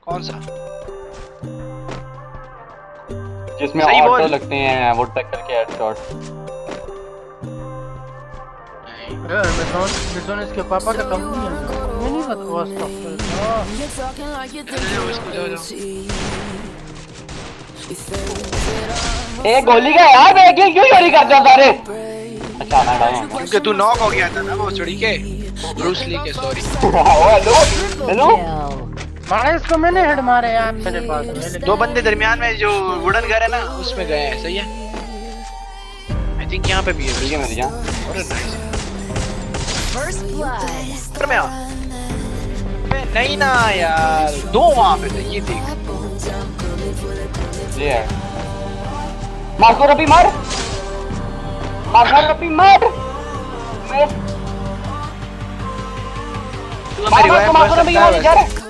कौन सा? जिसमें ऑटो लगते हैं वो टक्कर के हेडशॉट। अरे इसके पापा का कम नहीं है। नहीं बकवास करता है। एक गोली का यार मैं क्यों चोरी करते हो सारे? अच्छा मैं डालूं क्योंकि तू नॉक हो गया था ना वो चोरी के ब्रूस ली के। सॉरी। हेलो मारे इसको मैंने हेड मारे यार मेरे पास। दो बंदे दरमियान में जो वुडन घर है ना उसमें गए हैं। सही है। आई थिंक यहाँ पे भी है। ठीक है मेरी जान। अरे नाइस। फर्स्ट ब्लड में मैं नहीं ना यार। दो वहाँ पे थे। ये देख ये है। मार्कोर रबी मार। मार्कोर रबी मार। मार्कोर रबी मार जा रहा।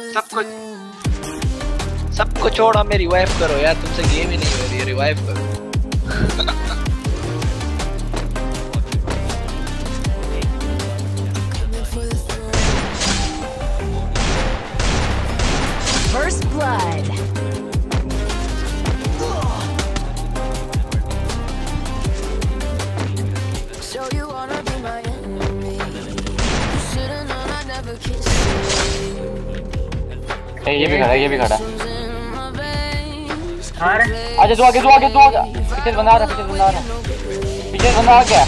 सबको छोड़ हमें रिवाइव करो यार। तुमसे गेम ही नहीं हो रही है। रिवाइव करो। First blood. So you wanna be my enemy? You should've known I never kissed you. ये भी खड़ा है। ये भी खड़ा है। अरे तू आगे पीछे बंदा आ रहा। पीछे बंदा आ गया।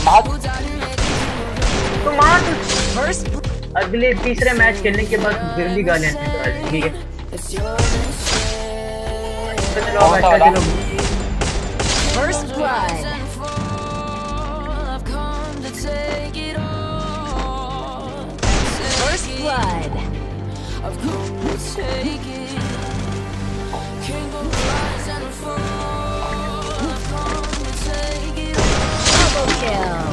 तो मार। अगले तीसरे मैच खेलने के बाद बिरली गालियां निकाल। ठीक है चलो। First blood. First blood. I've come to take it. Can't go rise and fall. I've come to take it. Double kill.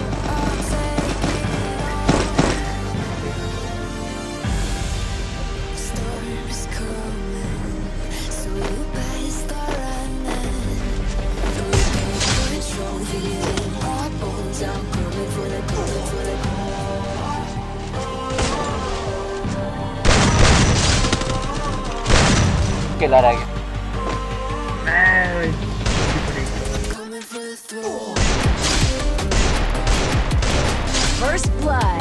Storm's coming, so you better start running. Control feeling my bones. I'm coming for the केला रह गया। First blood.